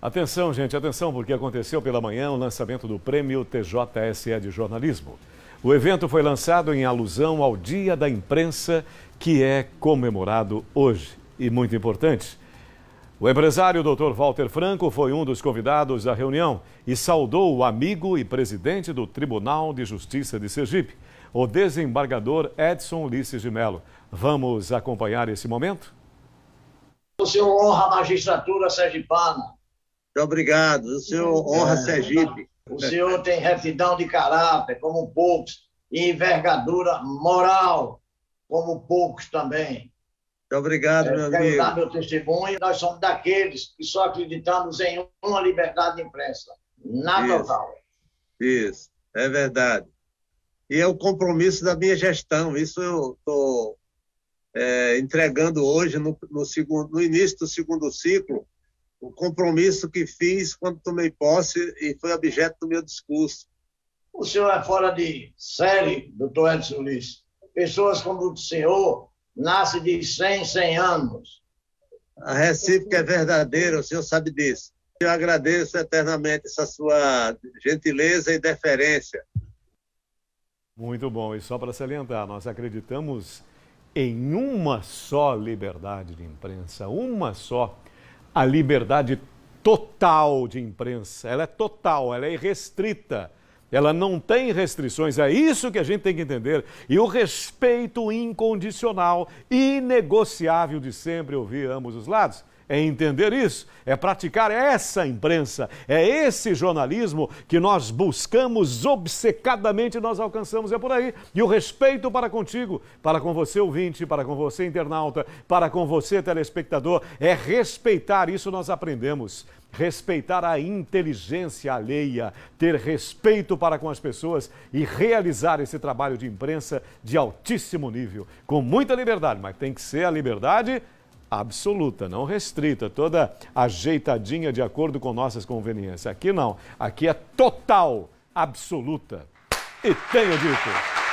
Atenção, gente, atenção, porque aconteceu pela manhã o lançamento do Prêmio TJSE de Jornalismo. O evento foi lançado em alusão ao Dia da Imprensa, que é comemorado hoje. E muito importante, o empresário Dr. Walter Franco foi um dos convidados da reunião e saudou o amigo e presidente do Tribunal de Justiça de Sergipe, o desembargador Edson Ulisses de Mello. Vamos acompanhar esse momento? O senhor honra a magistratura sergipana. Muito obrigado. O senhor honra Sergipe. O senhor tem retidão de caráter, como poucos, e envergadura moral, como poucos também. Muito obrigado, meu amigo. Quero dar meu testemunho. Nós somos daqueles que só acreditamos em uma liberdade de imprensa, na total. Isso, é verdade. E é o compromisso da minha gestão. Isso eu estou entregando hoje, no início do segundo ciclo, o compromisso que fiz quando tomei posse e foi objeto do meu discurso. O senhor é fora de série, doutor Edson Ulisses. Pessoas como o senhor nascem de 100 em 100 anos. A recíproca é verdadeira, o senhor sabe disso. Eu agradeço eternamente essa sua gentileza e deferência. Muito bom. E só para salientar, nós acreditamos em uma só liberdade de imprensa, uma só. A liberdade total de imprensa. Ela é total, ela é irrestrita. Ela não tem restrições, é isso que a gente tem que entender. E o respeito incondicional, inegociável de sempre ouvir ambos os lados. É entender isso, é praticar essa imprensa, é esse jornalismo que nós buscamos obcecadamente e nós alcançamos, é por aí. E o respeito para contigo, para com você ouvinte, para com você internauta, para com você telespectador, é respeitar, isso nós aprendemos. Respeitar a inteligência alheia, ter respeito para com as pessoas e realizar esse trabalho de imprensa de altíssimo nível, com muita liberdade, mas tem que ser a liberdade absoluta, não restrita, toda ajeitadinha de acordo com nossas conveniências. Aqui não, aqui é total, absoluta. E tenho dito.